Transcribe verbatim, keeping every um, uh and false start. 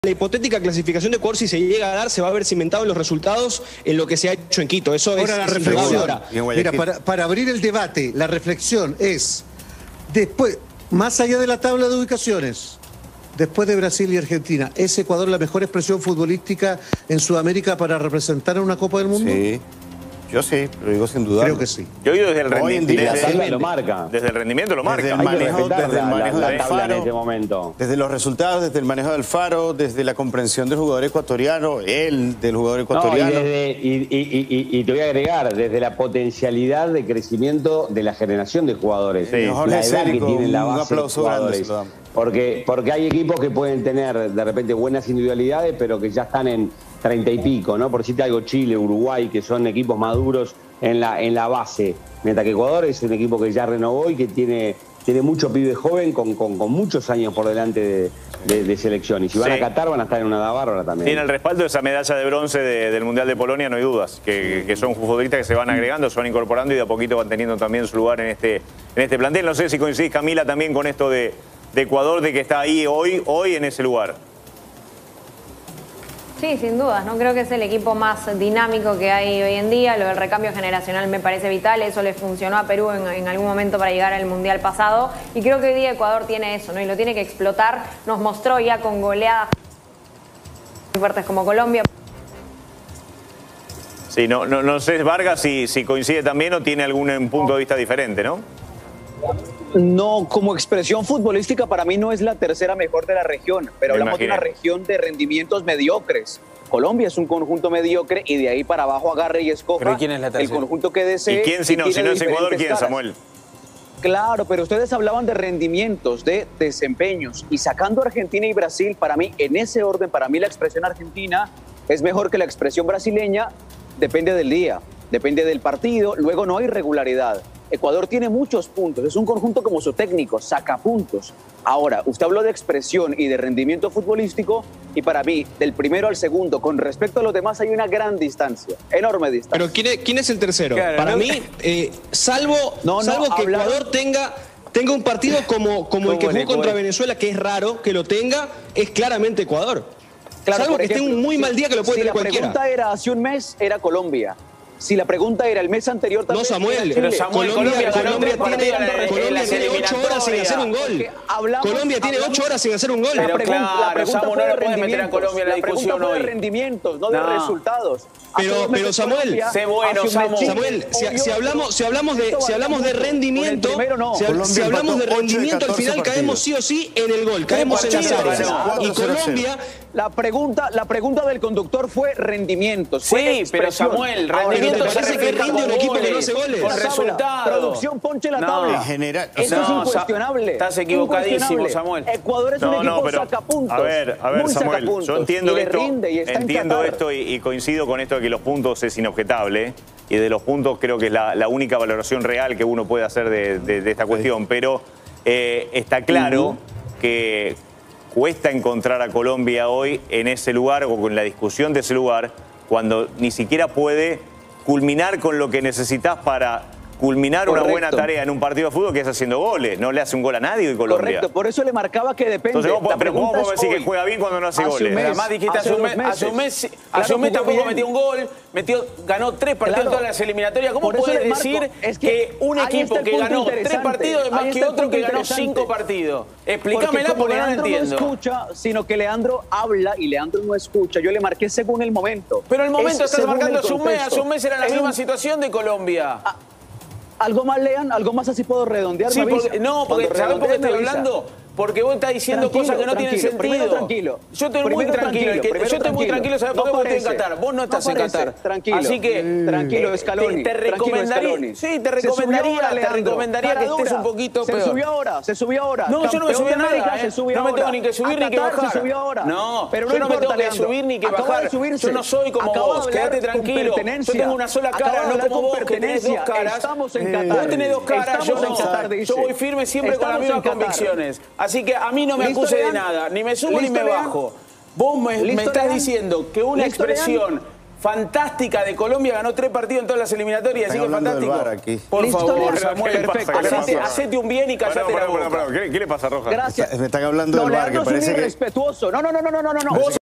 La hipotética clasificación de Ecuador, si se llega a dar, se va a ver cimentado en los resultados en lo que se ha hecho en Quito. Eso Ahora es, la es reflexión. ahora. Mira, para, para abrir el debate, la reflexión es, después, más allá de la tabla de ubicaciones, después de Brasil y Argentina, ¿es Ecuador la mejor expresión futbolística en Sudamérica para representar a una Copa del Mundo? Sí, yo sí, lo digo sin duda. Creo que sí. Yo digo desde el rendimiento. La Desde, tabla lo marca. desde el rendimiento lo marca. Desde el Hay que manejo, respetar desde el la- manejo la del tabla faro, en este momento. desde los resultados, desde el manejo del faro, desde la comprensión del jugador ecuatoriano, él del jugador No, ecuatoriano. y, desde- y- y- y- y te voy a agregar, desde la potencialidad de crecimiento de la generación de jugadores. Sí. La Jorge edad que Cérico, tienen la un base de aplauso grande jugadores. se lo damos. Porque, porque hay equipos que pueden tener de repente buenas individualidades, pero que ya están en treinta y pico, ¿no? Por decirte algo, Chile, Uruguay, que son equipos maduros en la, en la base. Mientras que Ecuador es un equipo que ya renovó y que tiene, tiene mucho pibe joven con, con, con muchos años por delante de, de, de selección. Y si van Sí. a Qatar van a estar en una edad bárbara también. Tiene el respaldo de esa medalla de bronce de- del Mundial de Polonia, no hay dudas. Que, que son futbolistas que se van agregando, se van incorporando y de a poquito van teniendo también su lugar en este, en este plantel. No sé si coincidís, Camila, también con esto de, de Ecuador, de que está ahí hoy, hoy en ese lugar. Sí, sin dudas, ¿no? Creo que es el equipo más dinámico que hay hoy en día. Lo del recambio generacional me parece vital. Eso le funcionó a Perú en, en algún momento para llegar al Mundial pasado. Y creo que hoy día Ecuador tiene eso, ¿no? Y lo tiene que explotar. Nos mostró ya con goleadas fuertes como Colombia. Sí, no, no, no sé, Vargas, si, si coincide también o tiene algún punto de vista diferente, ¿no? No, como expresión futbolística para mí no es la tercera mejor de la región, pero Me hablamos de imaginé. una región de rendimientos mediocres. Colombia es un conjunto mediocre y de ahí para abajo agarre y escoja ¿Pero quién es la el tercera? conjunto que desee. ¿Y quién si no? tiene Si no es Ecuador, diferentes ¿quién, caras. Samuel? Claro, pero ustedes hablaban de rendimientos, de desempeños, y sacando Argentina y Brasil, para mí, en ese orden, para mí la expresión argentina es mejor que la expresión brasileña, depende del día, depende del partido, luego no hay regularidad. Ecuador tiene muchos puntos, es un conjunto como su técnico, saca puntos. Ahora, usted habló de expresión y de rendimiento futbolístico, y para mí, del primero al segundo, con respecto a los demás, hay una gran distancia, enorme distancia. Pero ¿quién es, quién es el tercero? Claro, Para no- mí, eh, salvo, No, no, salvo que hablaron- Ecuador tenga, tenga un partido como, como el que Como el jugó contra Ecuador. Venezuela, que es raro que lo tenga, es claramente Ecuador. Claro, salvo por que esté ejemplo, un muy si- mal día que lo puede si tener la cualquiera. pregunta era hace un mes, era Colombia. Si la pregunta era el mes anterior, tal No, vez Samuel, era Chile. Pero Samuel, Colombia, Colombia ganó Colombia tres partidos tiene, en la- en Colombia las tiene ocho horas sin hacer un gol. Porque hablamos- Colombia tiene hablamos- ocho horas sin hacer un gol. La Pero pregunta, claro, la pregunta Samu, fue no de le puedes meter a rendimientos. Colombia en la discusión pregunta fue hoy. de rendimientos, no, de No. resultados. Hace Pero- dos meses pero, Samuel, Colombia, sé bueno, hace un mes Samu. Chile. Samuel, si, Obvio, si hablamos, si hablamos de, esto si varía hablamos de mucho. rendimiento, Con el primero no. si, Colombia si hablamos de empató ocho de rendimiento, al catorce final partidos. caemos sí o sí en el gol, caemos en las partidos áreas. ganó? Y cuatro cero Colombia, La pregunta, la pregunta del conductor fue rendimientos. fue Sí, pero expresión. Samuel, Ahora, rendimiento ¿te se parece que refleja rinde un con equipo que no goles, hace goles? con La tabla, resultados. Producción, ponche la No. tabla. En general, o Eso sea, es no, incuestionable. estás equivocadísimo, Incuestionable. Samuel. Ecuador es un No, equipo no, pero sacapuntos. a ver, a ver, muy Samuel, sacapuntos, yo entiendo y le esto, rinde y está en entiendo Qatar. esto y, y coincido con esto de que los puntos es inobjetable y de los puntos creo que es la, la única valoración real que uno puede hacer de, de- de esta cuestión, pero eh, está claro que cuesta encontrar a Colombia hoy en ese lugar o con la discusión de ese lugar cuando ni siquiera puede culminar con lo que necesitas para culminar una Correcto. buena tarea en un partido de fútbol, que es haciendo goles. No le hace un gol a nadie hoy Colombia. Correcto, por eso le marcaba que depende. Entonces, ¿cómo, La pero ¿cómo pregunta podemos es decir que hoy. juega bien cuando no hace Hace un goles? mes. Pero además dijiste Hace hace un dos mes, hace un mes, meses. hace Claro, un mes jugó tampoco bien. metió un gol, metió, ganó tres partidos Claro. en todas las eliminatorias. ¿Cómo Por eso puedes le marco, decir es que, que un ahí equipo está el que punto ganó tres interesante. partidos es Ahí más está que el otro punto que ganó interesante. cinco partidos? Porque Explícamela como porque no lo Leandro entiendo. no escucha, sino que Leandro habla y Leandro no escucha. Yo le marqué según el momento. Pero el momento Es estás según marcando el hace un mes, contexto. hace un mes era la Es misma un- situación de Colombia. Algo más, Lean, algo más así puedo redondear. Sí, me avisa. porque, no, porque Cuando ¿sabes por qué redondee, estoy me avisa. hablando? Porque vos estás diciendo Tranquilo, cosas que no tienen tranquilo. sentido. Primero tranquilo. Yo estoy muy Primero tranquilo. tranquilo, el que- primero yo estoy muy tranquilo. tranquilo, ¿sabes por No qué vos estás en parece. Qatar? Vos no estás No en parece. Qatar. Tranquilo. Así que Tranquilo, eh, Scaloni. Te, te Tranquilo, recomendaría, Scaloni. sí, te Se subió recomendaría, ahora, te Leandro. recomendaría que Cara estés dura. un poquito Se peor. subió ahora, se subió ahora. No, yo no me Campeón subí de a nada, América, ¿eh? se subió No me ahora. tengo ni que subir A ni que Qatar bajar. se subió ahora. No, pero yo no me importa, tengo que Leandro. subir ni que Acaba bajar. de subirse. Yo no soy como Acaba vos, de quédate hablar con tranquilo. Yo pertenencia. tengo una sola Acaba de cara, no hablar como con vos que tenés dos pertenencia. caras. Estamos en Eh, Qatar. Vos tenés dos caras, yo Estamos no. en Qatar, dice. Yo voy firme siempre con las Estamos mismas en Qatar. convicciones. Así que a mí no me ¿Listo, acuse de Lean? nada, ni me subo ni ¿Listo, me Lean? bajo. Vos me, me ¿Listo, estás Lean? diciendo que una ¿Listo, Lean? expresión fantástica de Colombia, ganó tres partidos en todas las eliminatorias, así que Están hablando del fantástico. VAR aquí. Por Listo, favor, listo. Samuel, ¿Qué le pasa? ¿Qué le hacete, pasa? hacete un bien y callate Pará, la pará, boca. pará, pará. ¿Qué, ¿Qué le pasa, Rojas? Gracias. Me están hablando No, del VAR, que Leandro es un parece que... irrespetuoso. No, no, no, no, no, no, no. Vos